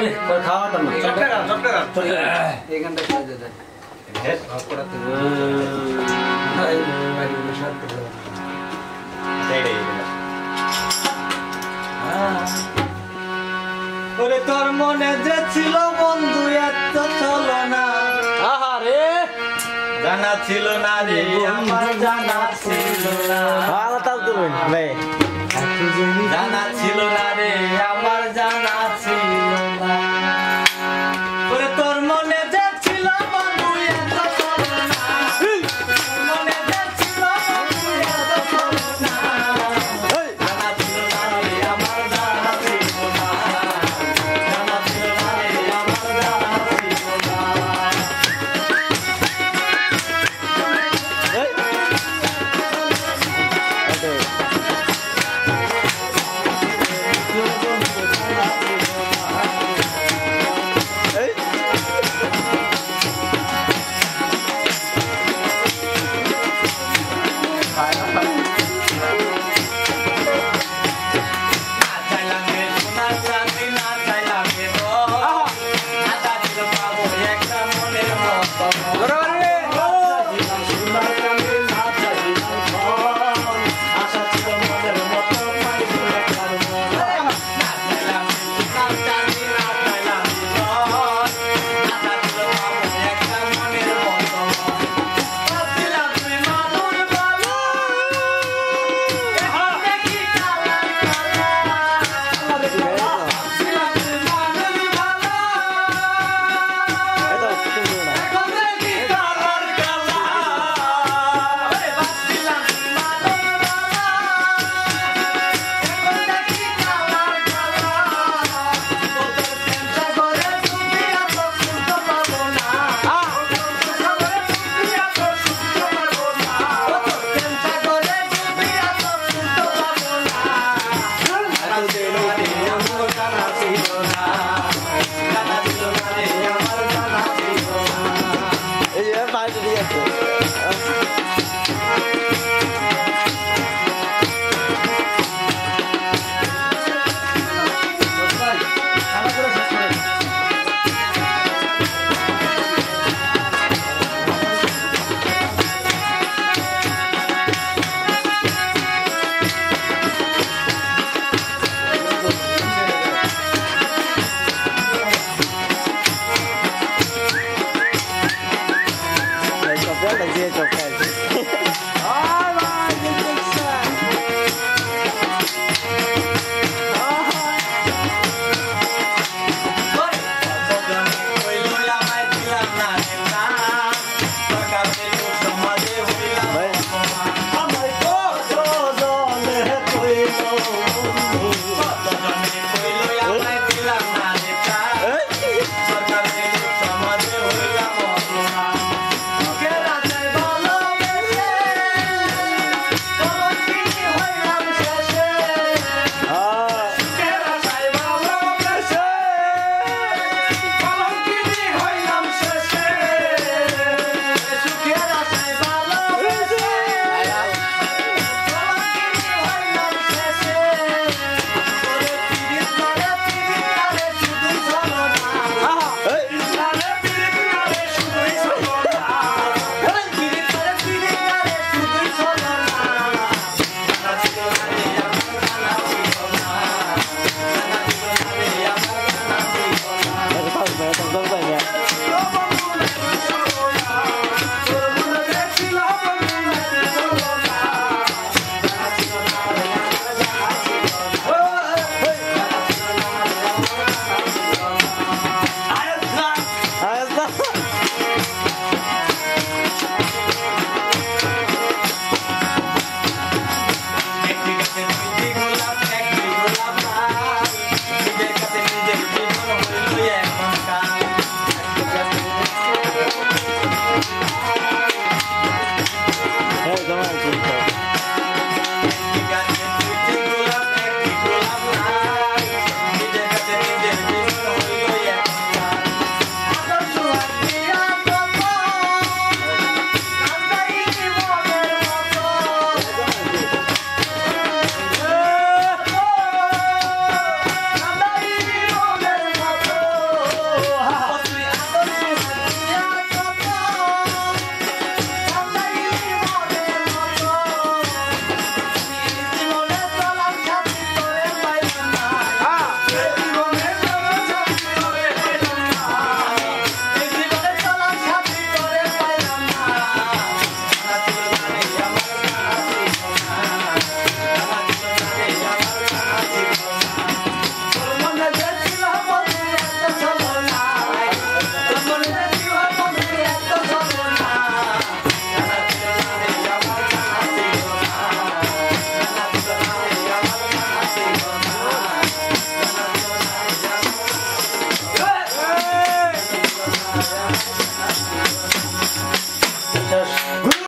খাওয়া তো না চটকা এই গানটা খেয়ে দে হ্যাঁ ভাব করাতে ভাই বাড়ি বসে শান্তি করে ওরে তোর মনে যে ছিল বন্ধু এত চলো না আহারে জানা ছিল না রে আমার জানা ছিল না ভালো তাল তুমি ভাই জানা ছিল না রে আমার জানা ছিল না ওরে তোর মনে যে ছিল বন্ধু এত চলো না তোর মনে যে ছিল বন্ধু এত চলো না জানা ছিল না রে আমার জানা ছিল না জানা ছিল না রে আমার জানা ছিল না Chọc rất là ghê chọc này